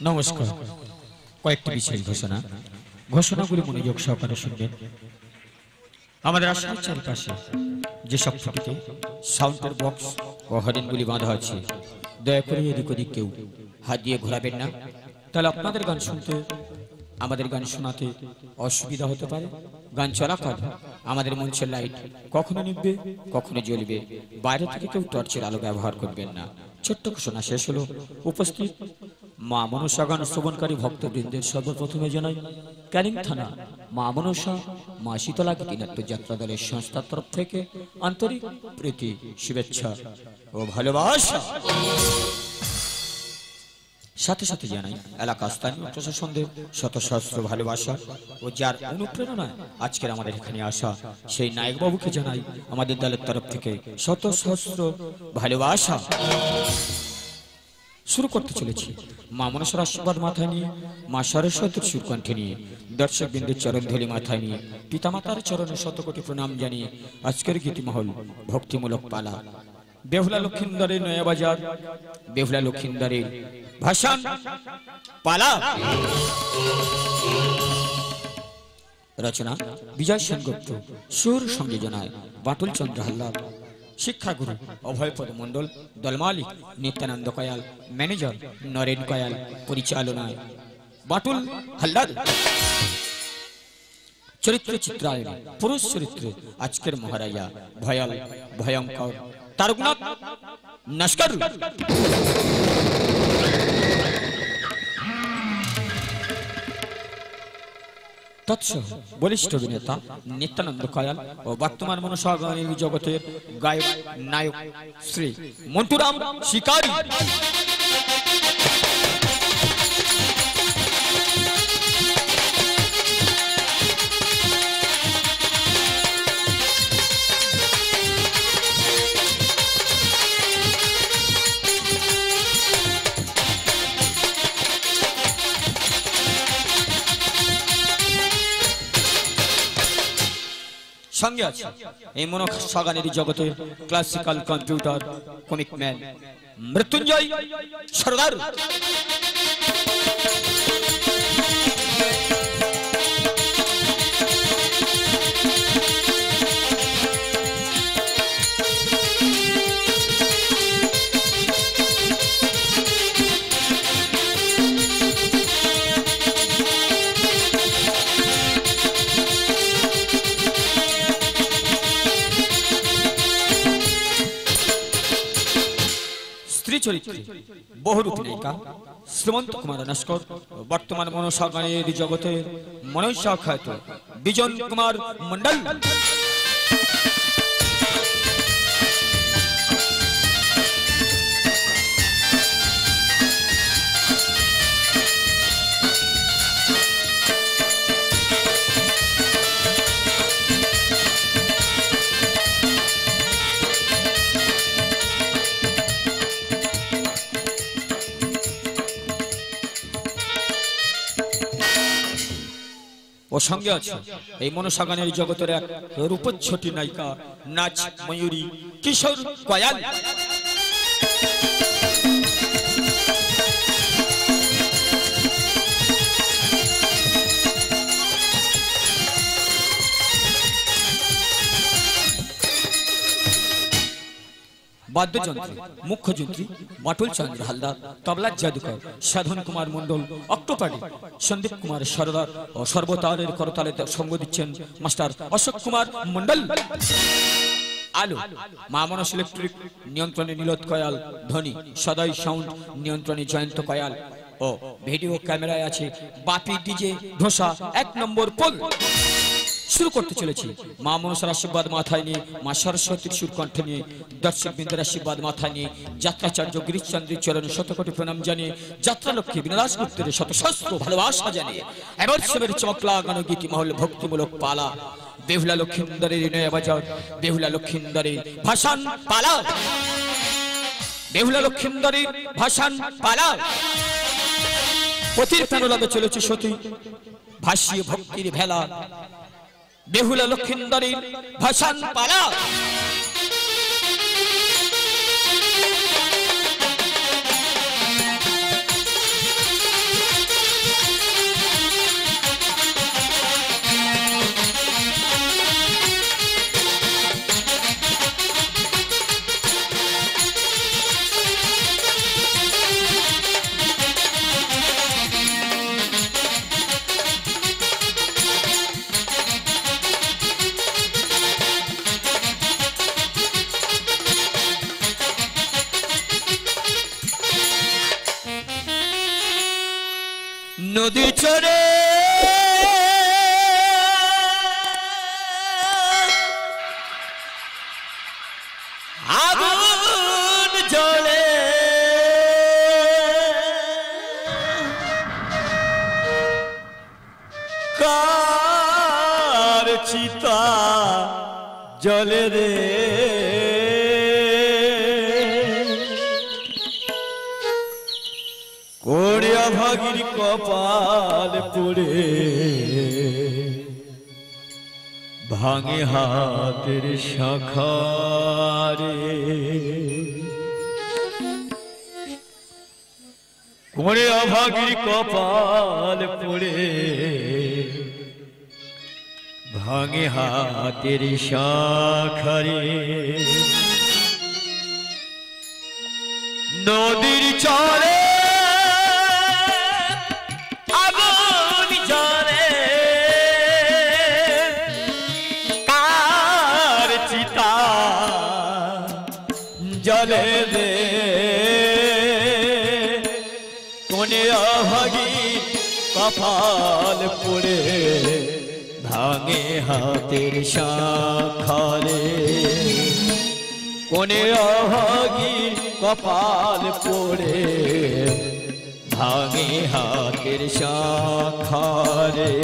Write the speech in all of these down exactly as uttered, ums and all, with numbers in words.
নমস্কার। কয়েকটি বিশেষ ঘোষণা ঘোষণাগুলি মনোযোগ সহকারে শুনবেন। আমাদের আশ্রমের চারপাশে যে সব ফুটিতে সাউন্ডের বক্স ও হরিণগুলি বাঁধা আছে, দয়া করে এদিক ওদিক কেউ হাত দিয়ে ঘোরাবেন না, তাহলে আপনাদের গান শুনতে আমাদের গান শোনাতে অসুবিধা হতে পারে। গান চলাকাল আমাদের মঞ্চের লাইট কখনো নিভবে কখনো জ্বলবে, বাইরে থেকে কেউ টর্চের আলো ব্যবহার করবেন না। ছোট্ট ঘোষণা শেষ হলো। উপস্থিত মা মনসা গান শ্রবণকারী ভক্তবৃন্দের সর্বপ্রথমে জানাই ক্যানিং থানা মা মনসা মা শীতলা গীতিনাট্য যাত্রা দলের সংস্থার তরফ থেকে আন্তরিক প্রীতি, শুভেচ্ছা ও ভালোবাসা। সাথে সাথে জানাই এলাকা স্থানীয় প্রশাসনদের শত সহস্র ভালোবাসা ও যার অনুপ্রেরণায় আজকের আমাদের এখানে আসা সেই নায়ক বাবুকে জানাই আমাদের দলের তরফ থেকে শত সহস্র ভালোবাসা। শুরু করতে চলেছি মা মনসার আশীর্বাদ মাথায় নিয়ে, মা সরস্বতীর সুরকণ্ঠে নিয়ে, দর্শক বিন্দুর চরণ ধুলি মাথায় নিয়ে, পিতামাতার চরণে শতকোটি প্রণাম জানিয়ে আজকের গীতিমহল ভক্তিমূলক পালা। বেহুলা লক্ষিন্দরের নয়া বাজার, বেহুলা লক্ষিন্দরের ভাষণ পালা। রচনা বিজয় সেনগুপ্ত, সুর সংযোজনায় বাটুল চন্দ্র হালদার, শিক্ষাগুরু অভয়পদ মন্ডল, দলমালিক নিত্যানন্দ কয়াল, ম্যানেজার নরেন কয়াল, পরিচালনায় বাটুল হালদার। চরিত্র চিত্রায়ন পুরুষ চরিত্রে আজকের মহারাজা ভয়াল ভয়ঙ্কর তারকনাথ নস্কর। তৎসহ বলিষ্ঠ অভিনেতা নিত্যানন্দ কয়াল ও বর্তমান মনসা গানের জগতের গায়ক নায়ক শ্রী মন্টুরাম শিকারী। সঙ্গে আছে এই মনসা গানের জগতের classical computer comic man Mrityunjay Sardar. চরিত্রে বহুরূপী নায়িকা শ্রীমন্ত কুমার নস্কর, বর্তমান মনসা গানের জগতের মনসা খ্যাত বিজন কুমার মন্ডল। ও সঙ্গে আছে এই মনসা গানের জগতের এক রূপচ্ছটি নায়িকা নাচ ময়ূরী কিশোর কয়াল। বাদ্যযন্ত্রে মুখ্য যন্ত্রী বাটুল চন্দ্র হালদার, তবলার জাদুকর সাধন কুমার মন্ডল, অক্টোপাডি সন্দীপ কুমার সরদার ও সর্বতারের করতালে সঙ্গ দিচ্ছেন মাস্টার অশোক কুমার মন্ডল। আলো মা মনস ইলেকট্রিক নিয়ন্ত্রণে নীলত কয়াল, ধ্বনি সদয় সাউন্ড নিয়ন্ত্রণে জয়ন্ত কয়াল ও ভিডিও ক্যামেরায় আছে বাপি ডিজে ধোসা এক নম্বর পোল। শুরু করতে চলেছি মা মনসার আশীর্বাদ মাথায় নিয়ে, মা সরস্বতীর সুরকণ্ঠে নিয়ে, দর্শক বৃন্দের আশীর্বাদ মাথায় নিয়ে, যাত্রাচার্য গিরিশচন্দ্রের চরণে শতকোটি প্রণাম জানিয়ে, যাত্রা লক্ষ্মী বিনাশ গুপ্তের শত সহস্র ভালোবাসা জানিয়ে এবার সেবের চমক লাগানো গীতি মহল ভক্তিমূলক পালা। বেহুলা লক্ষিন্দরের নয়া বাজার, বেহুলা লক্ষিন্দরের ভাষণ পালা, বেহুলা লক্ষিন্দরের ভাষণ পালা। পতির প্রাণলাভে চলেছে সতী ভাসিয়ে ভক্তির ভেলা। বেহুলা লক্ষিন্দরের ভাষণ পালা। নদীর চরে আগুন জ্বলে কার চিতা জ্বলে রে কোড়ে অভাগীর কপাল পড়ে ভাঙে হাতের শাখারে কোড়ে অভাগীর কপাল পড়ে ভাঙে হাতের শাখারে নদীর চরে আগুন জ্বলে কার চিতা জ্বলে রে কোনে অভাগী কপাল পড়ে ভাঙে হাতের শাখারে কোনে অভাগী কপাল পড়ে ভাঙে হাতের শাখারে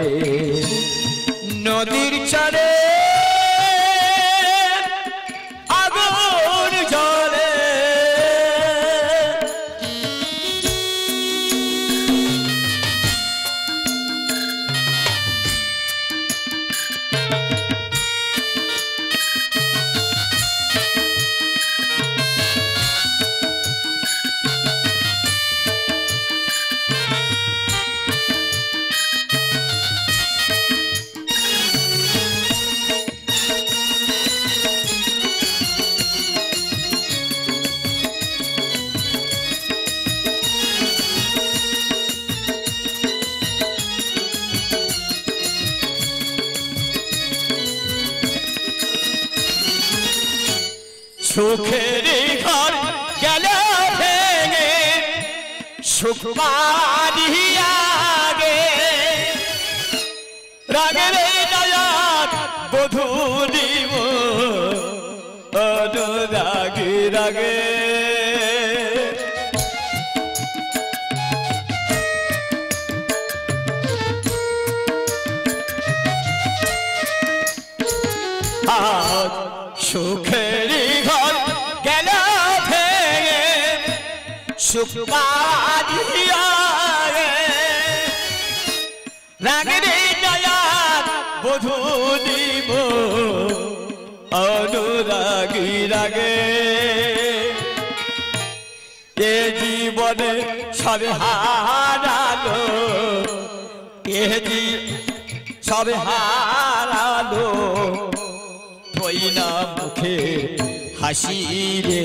নদীর চরে আগুন জ্বলে সুখের ঘর গেল ভেঙে সুখ পারিয়াগে রাগের দয়াত বধূ দিব অনুরাগে রাগে আজ সুখের ঘর গেল ভেঙে সুখ পারিয়াগে রাগের দয়াত বধূ দিব অনুরাগী রাগে এ জীবনে সব হারালো এ সব হারালো ওই না মুখে হাসি রে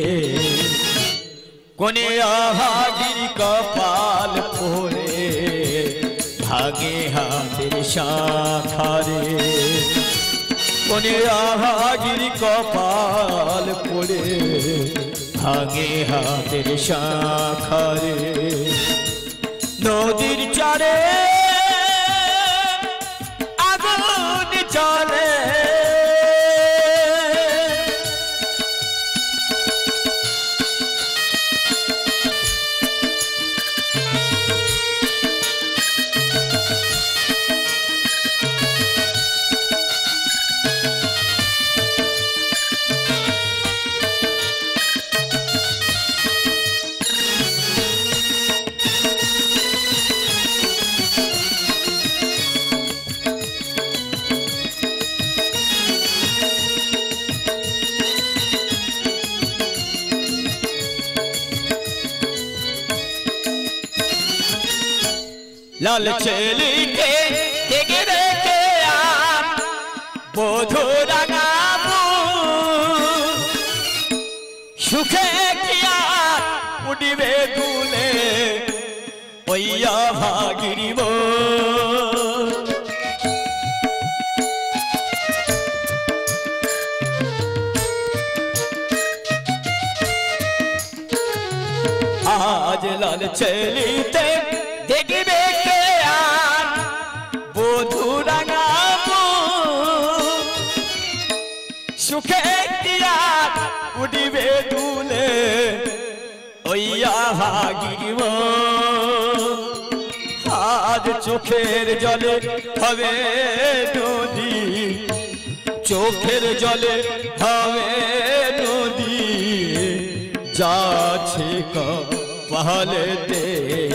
কোনে অভাগীর কপাল পড়ে ভাগে হাতের শাখারে কোনে অভাগীর কপাল পড়ে ভাগে হাতের শাখারে নদীর চরে আগুন জ্বলে লাল ছেলিকে দেখে দেখে আর বধূ রাঙাবো সুখে কি আর উঠিবে দুলে ওইয়া ভাগিরিব আজ লাল ছেলিতে দেখবে ভাগিব আজ চোখের জলে হবে নদী চোখের জলে হবে নদী যাচ্ছে কপালেতে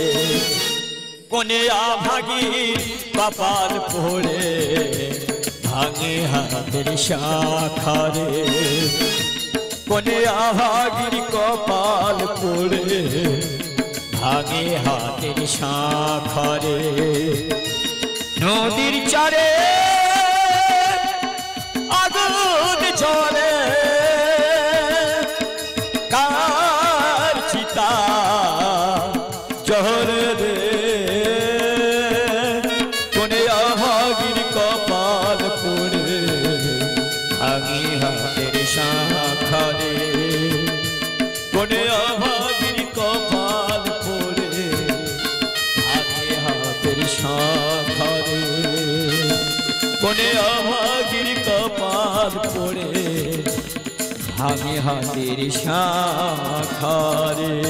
কোনে আভাগী কপাল পড়ে ভাঙে হাতের শাখারে কোনে আভাগীর কপাল পড়ে ভাঙে হাতের শাখারে নদীর চারে আগুন জ্বলে কার চিতা জহরে রে কোনে আভাগীর কপাল পড়ে ভাঙে হাতের শাখারে কোনে আভাগীর কপাল পড়ে ভাঙে হাতের শাখারে কোনে আভাগীর কপাল পড়ে ভাঙে হাতের শাখারে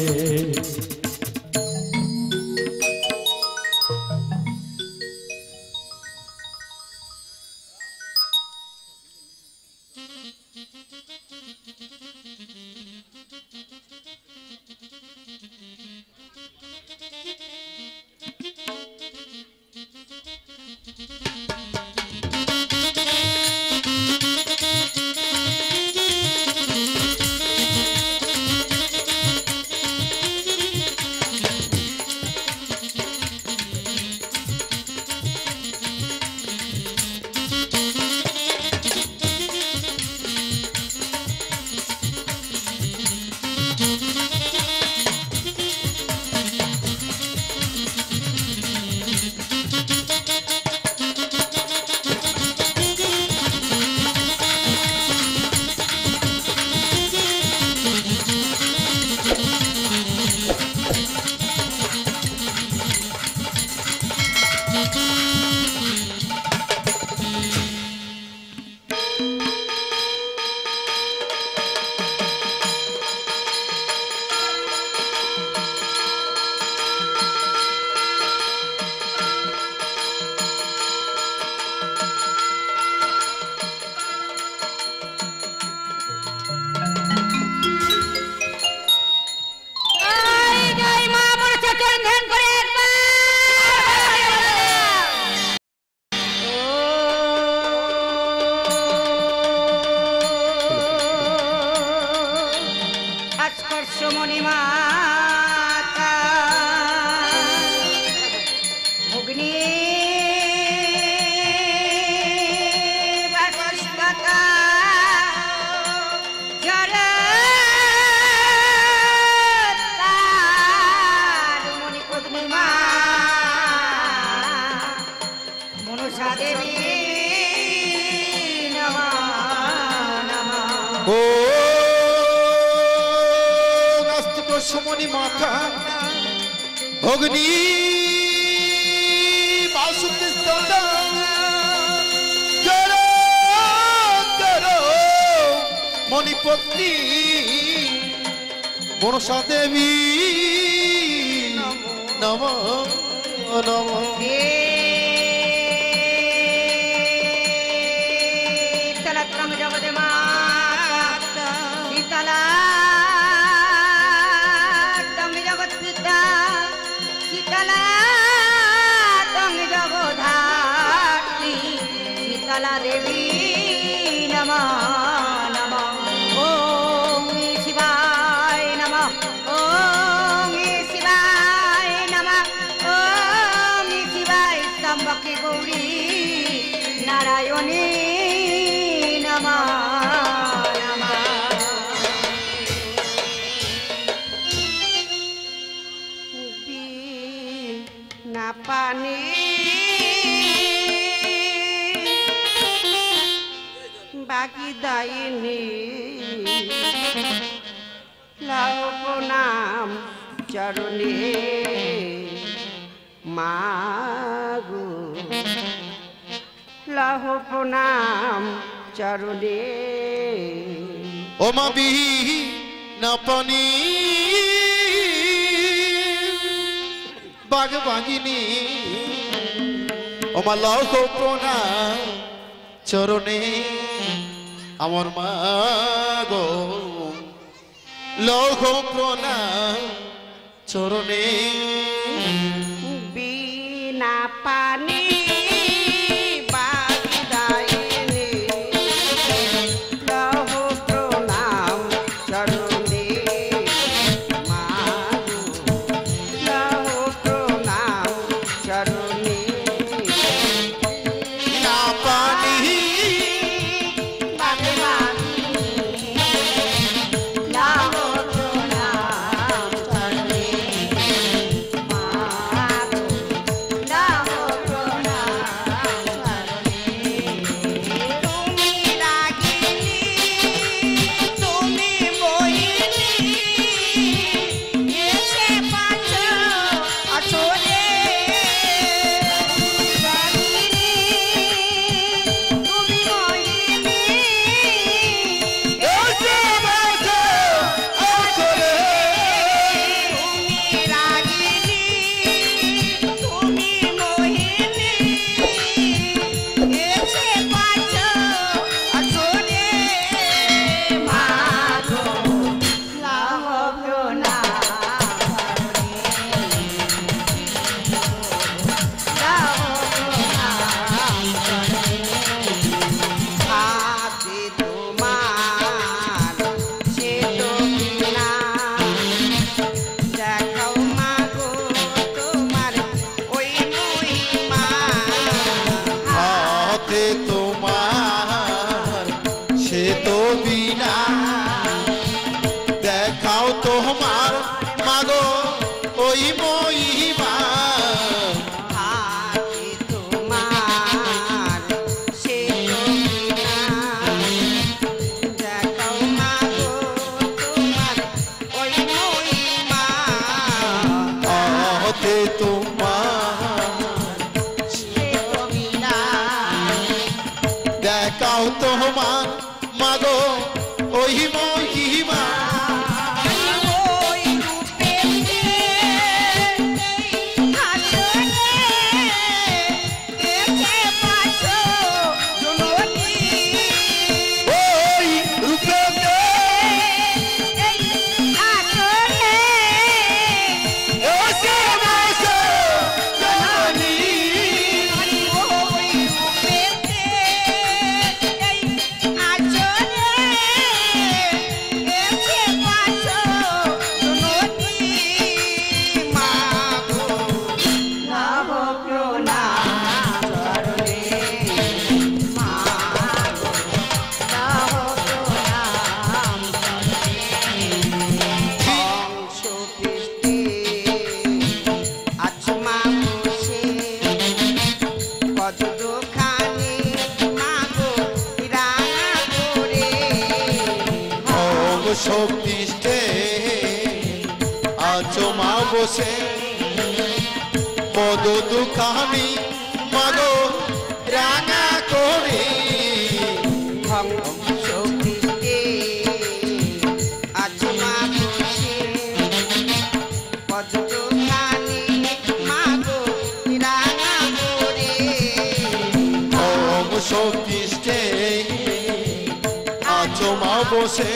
सुमनी माता भोगनी बासुकी सदा जरो जरो मणिपत्नी मनसा देवी नमो नमो तलत्रंग जगदे माता शीतला शीतला तंग जगधात्री शीतला देवी नमः नमः ओम शिवाय नमः ओम शिवाय नमः ओम शिवाय स्तंभके गौरी नारायणी नमः पानी बाकी दायिनी लाओ प्रणाम चरणे मागो लाओ प्रणाम चरणे ओ माबी ना पानी বাঘ বাঘিনী ওমা লৌহ প্রণাম চরণে আমার মা গো লৌহ প্রণাম চরণে বিনা পানি বাগদাইনি লহ প্রণাম চরণে মাগো লহ প্রণাম চরণে না পানি বাগদাইনি লহ প্রণাম চরণে মাগো লহ প্রণাম চরণে তুমি রাগিনী তুমি মোহিনী এসে পাচ্ছ আচলে রাগিনী তুমি মোহিনী এসে বাজে আসরে তুমি রাগিনী তুমি মোহিনী এসে পাচ্ছ আচলে মাগো লাভ হাতে তোমার সে তো বিনা দেখাও মাগো তোমার ওই মহিমা হাতে তোমার সে তো বিনা দেখাও তোমার মাগো ওই মহিমা হাতে তোমার সে তো বিনা দেখাও মাগো তোমার ওই মহিমা হাতে তোমার সে তো বিনা দেখাও তোমার মাগো ওই মহিমা ওই রূপেতে হাসনে দেখে পাচ্ছ জননী ওই রূপেতে হাসনে এসে বসে জননী ওই রূপেতে হাসনে এসে পাচ্ছ জননী মাগো নব প্রণাম চরণে মাগো নব প্রণাম চরণে হংস পৃষ্ঠে আচমা বসে পদ দুখানি মাগো রাঙা করে ওম শক্তিষ্ঠে আচমা বসে পদ দুখানি মাগো রাঙা করে হংস পৃষ্ঠে আচমা বসে পদ দুখানি মাগো রাঙা করে ওম শক্তিষ্ঠে আচমা বসে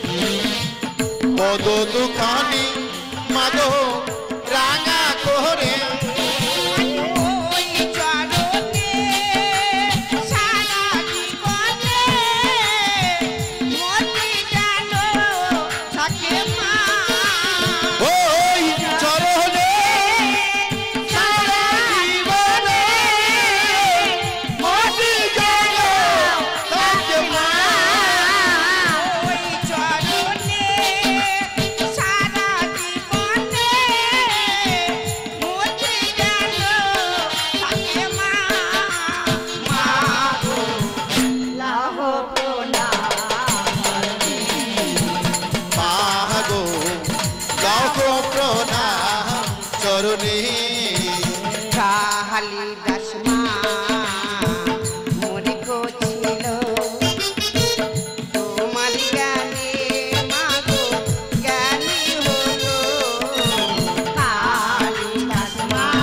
পদ দুখানি মাগো রাঙা করে ওই চরণে সারা জীবনে মতি যেন থাকে মা ওই চরণে সারা জীবনে মতি যেন থাকে মা। ওই চরণে সারা জীবনে মতি যেন থাকে মা মাগো লাভ প্রণাম মাগো লাখ প্রণাম চরণে কালিদাস মা মনে করছিল তোমার জ্ঞানে মাগো জ্ঞানী হলো কালিদাস মা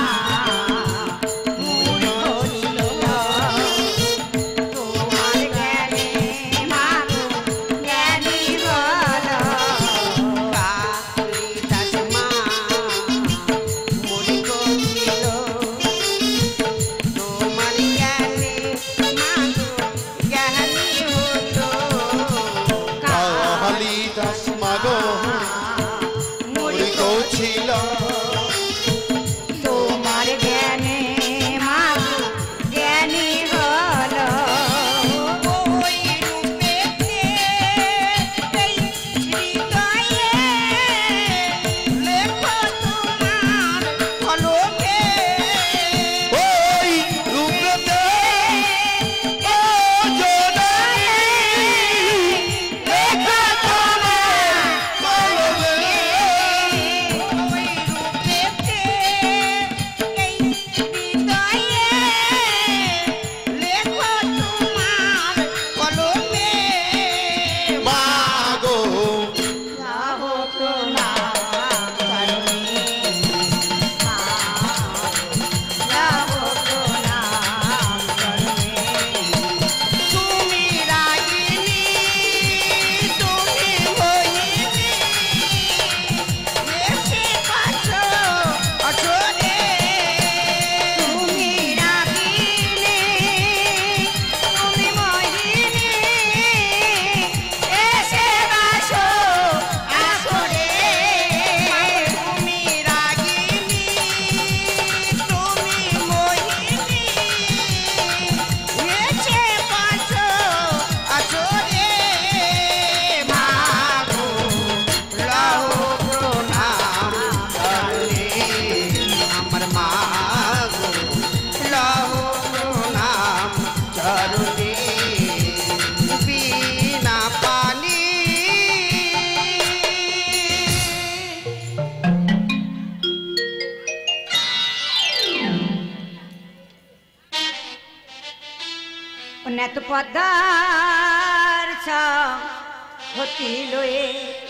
নেত পদ্মার হতি লয়ে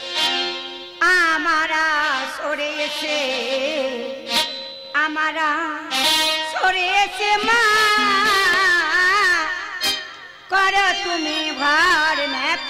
আমারা সরে এসে আমারা সরে এসে মা কর তুমি ভার নেত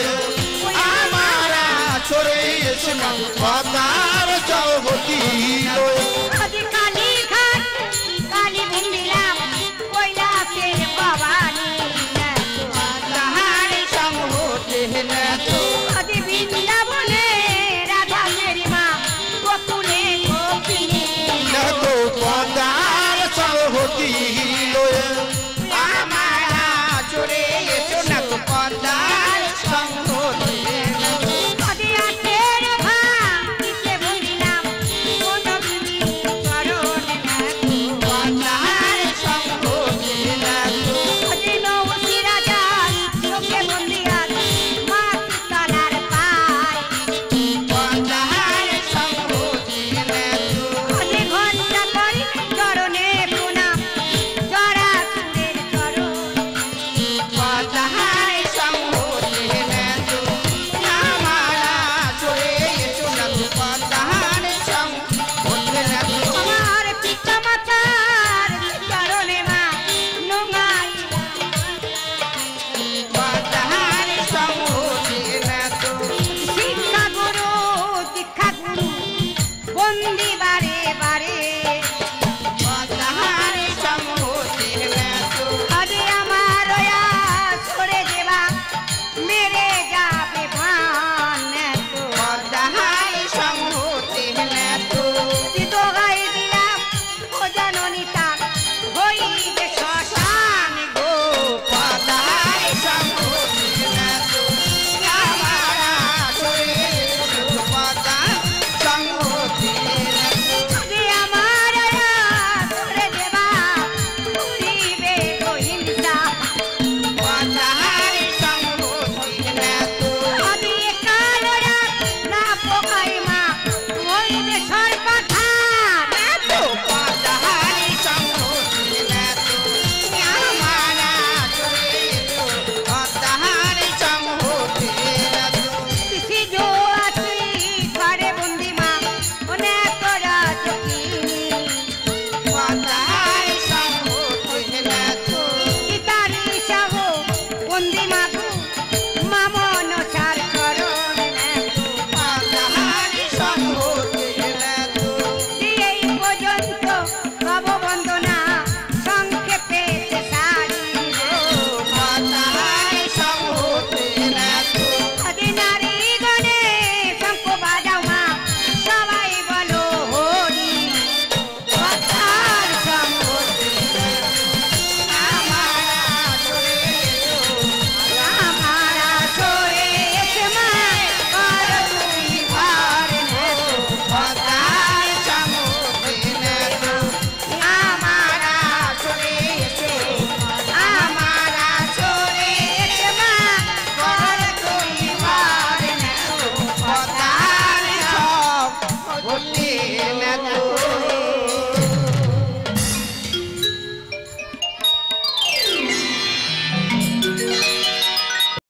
Padar Chavati